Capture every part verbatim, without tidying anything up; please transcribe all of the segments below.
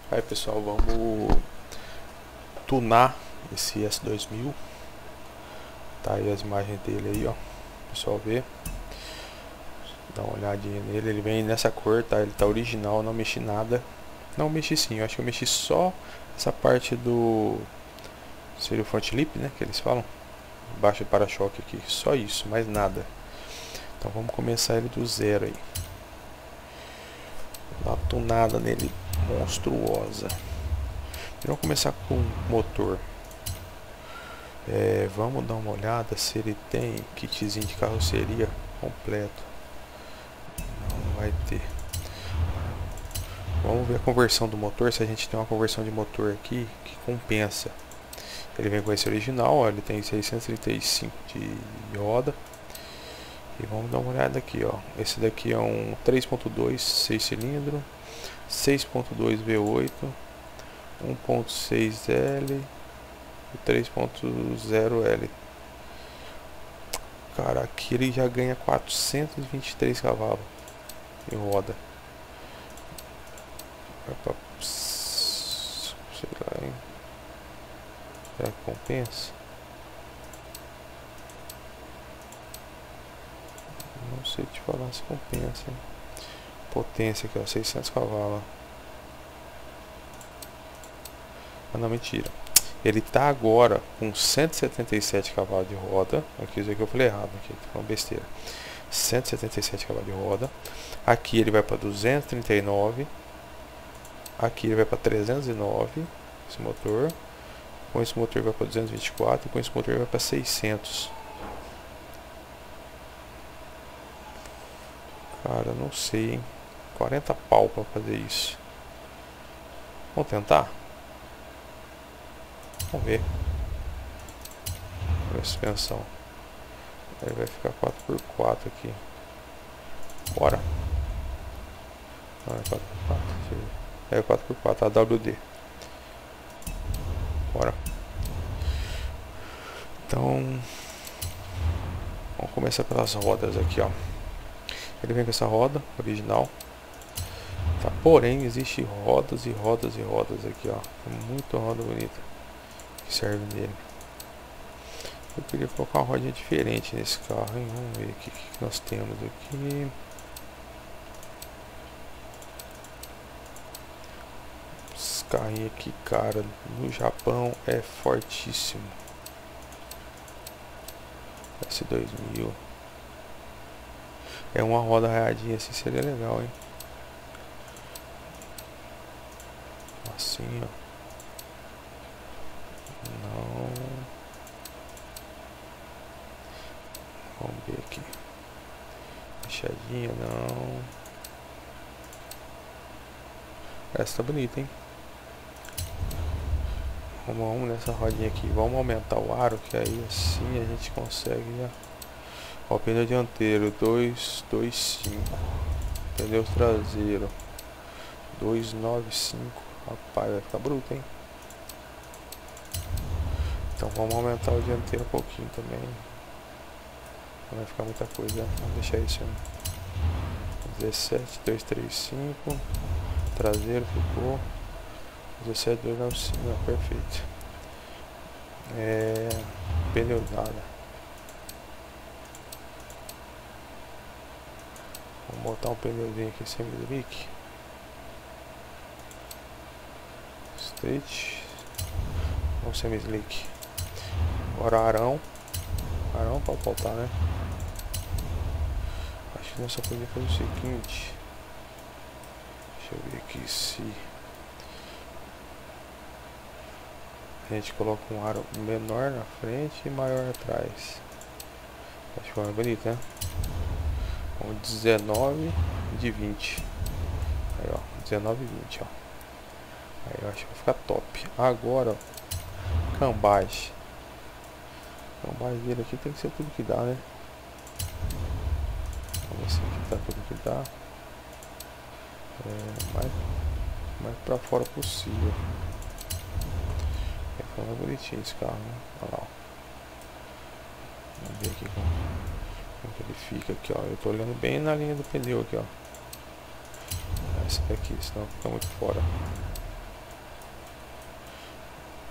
Aí pessoal, vamos tunar esse S dois mil. Tá aí as imagens dele aí, ó. O pessoal vê. Dá uma olhadinha nele, ele vem nessa cor, tá? Ele tá original, não mexi nada. Não mexi sim, eu acho que eu mexi só essa parte do... seria o front lip, né? Que eles falam. Baixo do para-choque aqui, só isso, mais nada. Então vamos começar ele do zero aí. Dá uma tunada nele monstruosa. Vamos começar com o motor. É, vamos dar uma olhada se ele tem kitzinho de carroceria completo. Não vai ter. Vamos ver a conversão do motor, se a gente tem uma conversão de motor aqui que compensa. Ele vem com esse original, ó, ele tem seiscentos e trinta e cinco de roda. E vamos dar uma olhada aqui, ó. Esse daqui é um três ponto dois, seis cilindros, seis ponto dois V oito, um ponto seis L e três ponto zero L. Cara, aqui ele já ganha quatrocentos e vinte e três cavalos de roda. Vai pra... sei lá, hein? Será que compensa? Não sei te falar se compensa, hein? Potência aqui, ó, seiscentos cavalos. Ah, não, mentira. Ele tá agora com cento e setenta e sete cavalos de roda. Aqui, isso aqui eu falei errado, aqui, tô falando besteira. cento e setenta e sete cavalos de roda. Aqui ele vai para duzentos e trinta e nove. Aqui ele vai para trezentos e nove. Esse motor. Com esse motor vai para duzentos e vinte e quatro. Com esse motor vai para seiscentos. Cara, não sei, hein? quarenta pau para fazer isso. Vamos tentar? Vamos ver. A suspensão. Aí vai ficar quatro por quatro aqui. Bora. Não, é quatro por quatro. É quatro por quatro, a W D. Bora. Então, vamos começar pelas rodas aqui, ó. Ele vem com essa roda original. Tá, porém, existe rodas e rodas e rodas aqui, ó. Tem muita roda bonita que serve nele. Eu queria colocar uma rodinha diferente nesse carro, hein? Vamos ver o que, que nós temos aqui. Esse carrinho aqui, cara, no Japão é fortíssimo. S dois mil. É uma roda raiadinha assim, seria legal, hein? Assim, ó. Não. Vamos ver aqui. Fechadinha, não. Essa tá bonita, hein? Vamos, vamos nessa rodinha aqui. Vamos aumentar o aro, que aí assim a gente consegue já. Ó, pneu dianteiro dois dois cinco. Pneu traseiro dois nove cinco. Rapaz, vai ficar bruto, hein? Então vamos aumentar o dianteiro um pouquinho também. Não vai ficar muita coisa. Vamos deixar isso em dezessete dois três cinco. Traseiro ficou dezessete dois nove cinco. Não, perfeito. É... Pneu nada. Vamos botar um pneuzinho aqui semi-slick. Straight. Um semi-slick. Agora arão. Arão pode faltar, né? Acho que nós só podemos fazer o seguinte. Deixa eu ver aqui se a gente coloca um aro menor na frente e maior atrás. Acho que é bonito, né? Vamos dezenove de vinte. Aí, ó, dezenove e vinte, ó. Aí eu acho que vai ficar top. Agora, ó, cambagem. Cambagem dele aqui tem que ser tudo que dá, né? Vamos ver se aqui tá tudo que dá. É, mais, mais pra fora possível. É, ficando bonitinho esse carro, né? Olha lá, ó. Vamos ver aqui como, como que ele fica aqui, ó. Eu tô olhando bem na linha do pneu aqui, ó. Essa daqui, senão fica muito fora.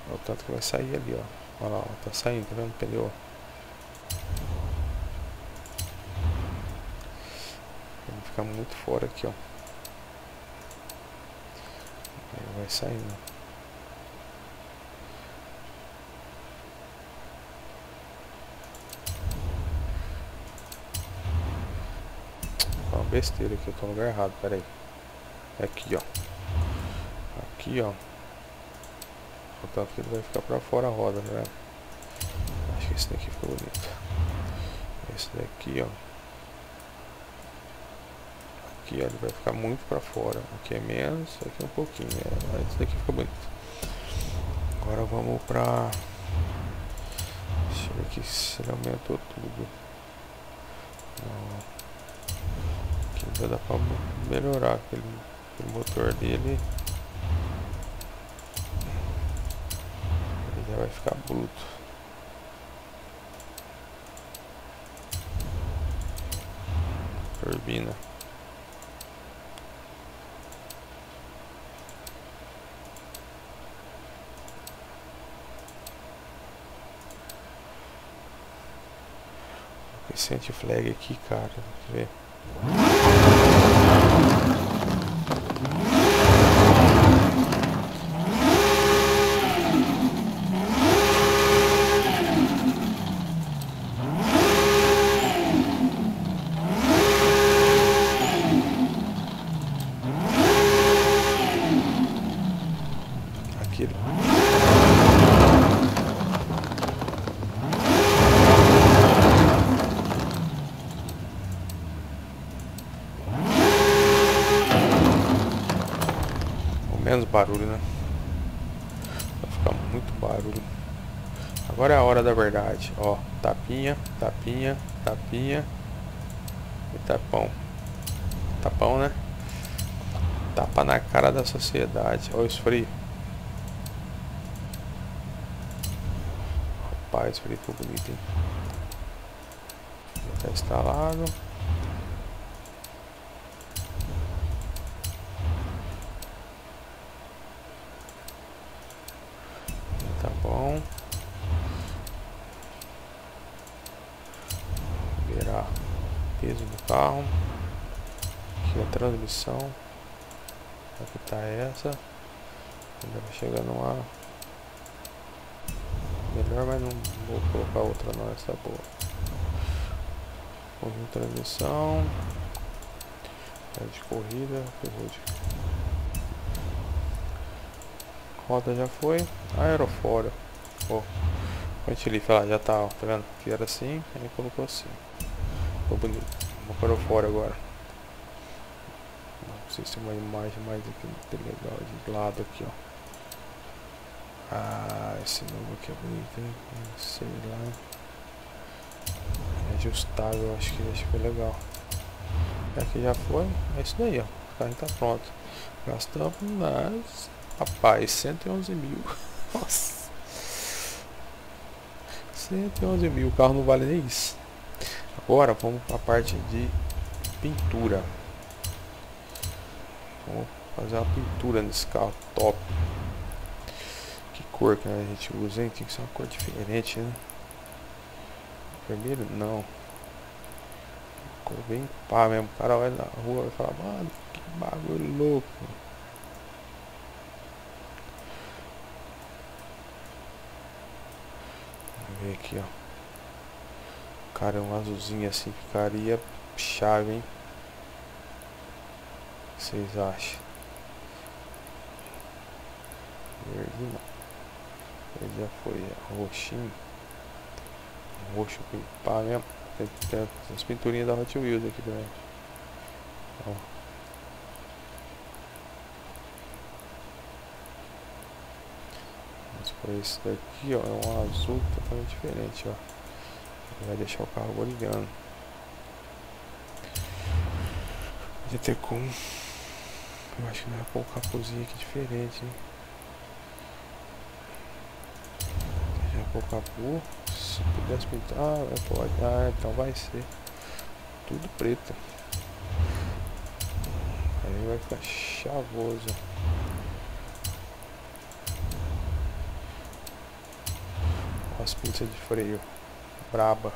Olha o tanto que vai sair ali, ó. Olha lá, ó, tá saindo, tá vendo o pneu? Vai ficar muito fora aqui, ó. Aí vai saindo. Ó, besteira aqui, eu tô no lugar errado, pera aí. É aqui, ó. Aqui, ó. Portanto que ele vai ficar pra fora a roda, né? Acho que esse daqui ficou bonito. Esse daqui, ó. Aqui, ó, ele vai ficar muito pra fora. Aqui é menos, aqui é um pouquinho. É, esse daqui ficou bonito. Agora vamos pra... Deixa eu ver aqui se ele aumentou tudo. Não. Aqui ainda dá pra melhorar aquele, aquele motor dele. Ele já vai ficar bruto. Turbina. Esse anti-flag aqui, cara, vê. Aqui. Menos barulho, né? Vai ficar muito barulho. Agora é a hora da verdade. Ó, tapinha, tapinha, tapinha e tapão. Tapão, né? Tapa na cara da sociedade. Olha o esfrio. Rapaz, esse frio ficou bonito, hein? Já tá instalado. Tá bom. Virar peso do carro. Aqui a transmissão. Aqui tá essa. Ainda vai chegar numa melhor, mas não vou colocar outra não, essa tá boa. Conjunto de transmissão. É de corrida. Roda já foi. Aerofólio. Ó. Ventilife, lá já tá, ó, tá vendo? Que era assim, aí colocou assim. Ficou bonito. Vamos para o fora agora. Não sei se tem uma imagem mais aqui legal de lado aqui, ó. Ah, esse novo aqui é bonito, hein? Não sei lá. É ajustável, acho que acho que foi legal. Aqui já foi, é isso daí, ó. O carro tá pronto. Gastamos nas... Rapaz, cento e onze mil. Nossa. cento e onze mil, o carro não vale nem isso. Agora vamos para a parte de pintura. Vamos fazer uma pintura nesse carro top. Que cor que a gente usa, hein? Tem que ser uma cor diferente, né? Vermelho? Não. Cor bem pá mesmo. O cara vai na rua e fala, mano, que bagulho louco. Vamos ver aqui, ó. Cara, um azulzinho assim ficaria chave, hein? O que vocês acham? Verde não. Ele já foi, é roxinho. Roxo bem pá mesmo. Tem, tem as pinturinhas da Hot Wheels aqui também. Ó. Mas por esse daqui, ó, é um azul totalmente diferente, ó. Vai deixar o carro brilhando. Vai ter como. Eu acho que não é pôr um capuzinho aqui diferente, hein? Já pôr o capu. Se pudesse pintar, ah, pode. Ah, então vai ser tudo preto. Aí vai ficar chavoso. As pinças de freio braba.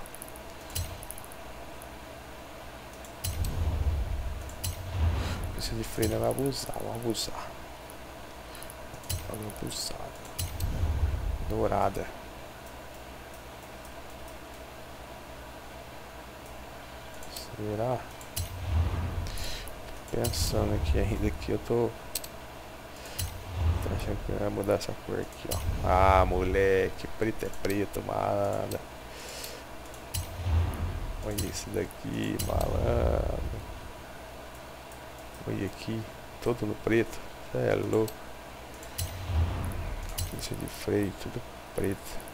Pinça de freio não vai abusar, vamos abusar. Vamos abusar. Dourada. Será? Pensando aqui ainda que eu tô. Tô achando que vai mudar essa cor aqui, ó. Ah, moleque, preto é preto, mano. Olha isso daqui, malandro. Olha aqui, todo no preto. Cê é louco. Pinça de freio, tudo preto.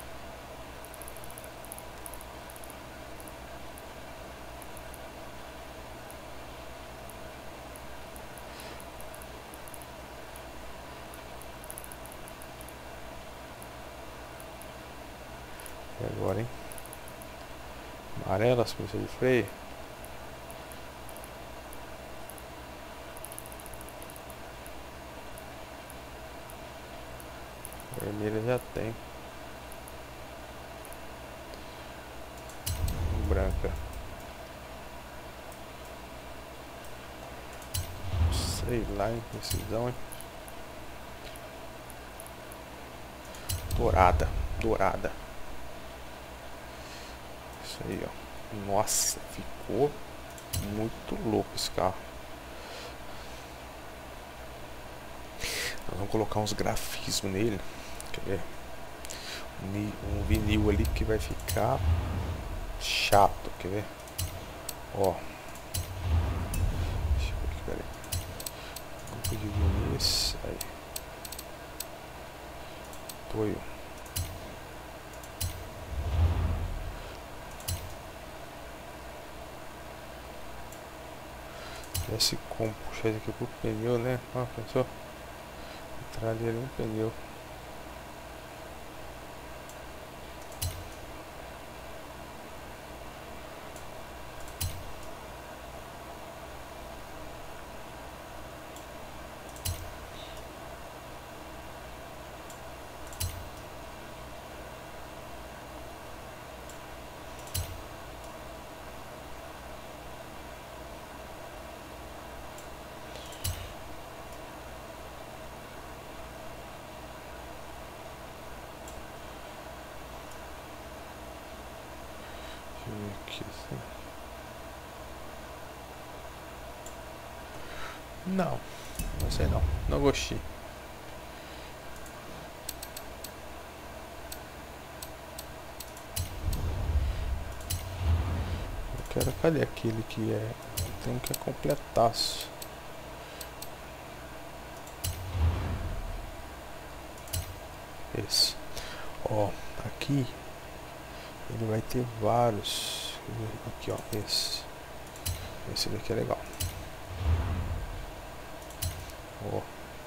E agora, hein? Amarela as pinças de freio. Vermelha já tem. Branca. Sei lá, imprecisão, hein? Dourada, dourada. Isso aí, ó. Nossa, ficou muito louco esse carro. Nós vamos colocar uns grafismos nele. Quer ver? Um vinil ali que vai ficar chato, quer ver? Ó. Deixa eu ver aqui, peraí. Grupo de vinis. Aí. Apoio. Esse como puxar isso aqui pro pneu, né? Ó, pensou? Entrar ali no pneu. Aqui, assim. Não, não sei não, não gostei. Eu quero, cadê aquele que é? Eu tenho que completar. Esse, ó, aqui ele vai ter vários. Aqui, ó, esse. Esse daqui é legal. Ó.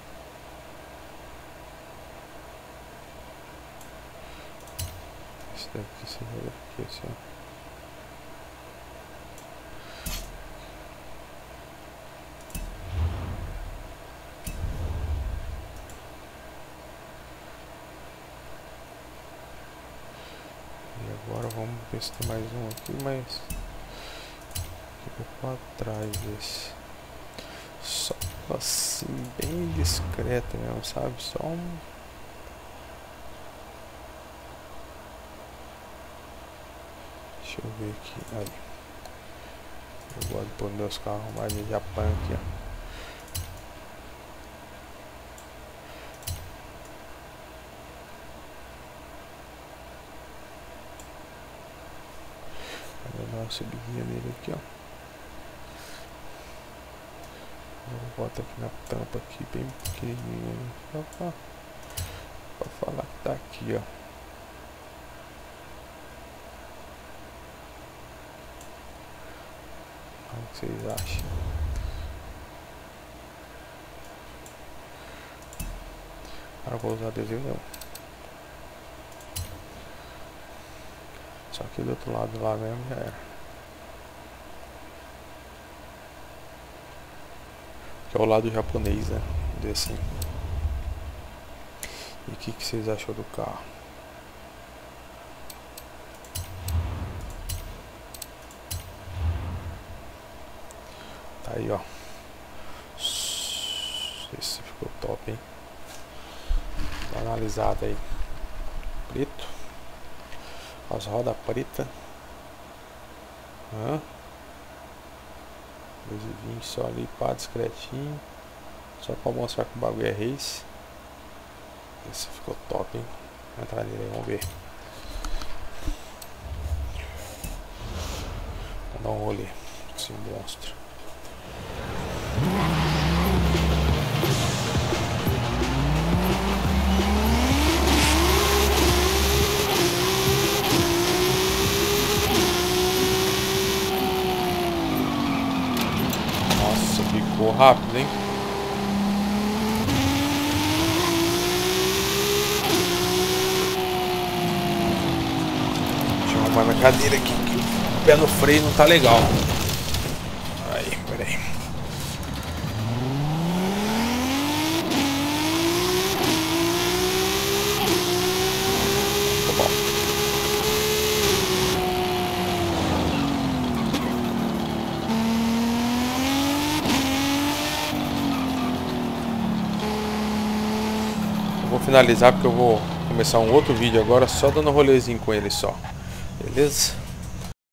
Esse daqui, esse daqui, assim, ó. Agora vamos ver se tem mais um aqui, mas fica para trás esse. Só assim, bem discreto mesmo, sabe? Só um. Deixa eu ver aqui. Aí. Eu gosto de pôr meus carros mais de Japão aqui, ó. Uma subidinha nele aqui, ó. Eu boto aqui na tampa aqui bem pequenininho, só pra, pra falar que tá aqui, ó. O que vocês acham? Agora eu vou usar adesivo não. Só que do outro lado lá mesmo já era. Que é o lado japonês, né? Desse. E o que, que vocês acham do carro? Aí, ó. Esse ficou top, hein? Dá uma analisada aí. Preto. As rodas pretas. Hã? dois e vinte só ali, pá, discretinho. Só pra mostrar que o bagulho é race. Esse ficou top, hein? Vou entrar nele aí, vamos ver. Vou dar um rolê. Esse monstro. Nossa, ficou rápido, hein? Deixa eu arrumar minha cadeira aqui, que o pé no freio não tá legal. Aí, peraí. Tá bom. Vou finalizar porque eu vou começar um outro vídeo agora só dando um rolezinho com ele só. Beleza?